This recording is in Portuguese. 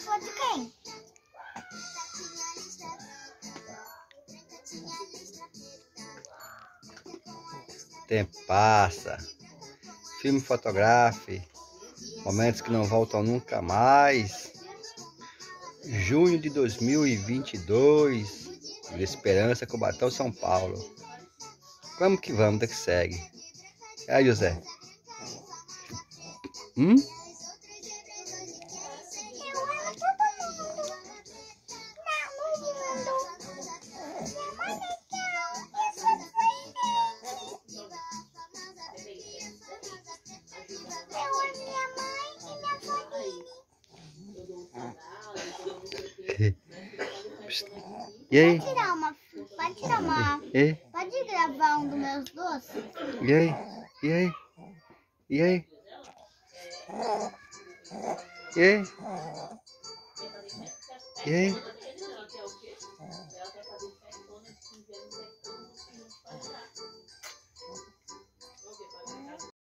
Foto de quem? Tempo passa, filme fotografe, momentos que não voltam nunca mais. Junho de 2022, Vila Esperança, Cubatão, São Paulo. Vamos que vamos, da que segue. Aí, José. E aí? Pode tirar uma. E? Pode gravar um dos meus doces? E aí? E aí? E aí? E aí? E aí?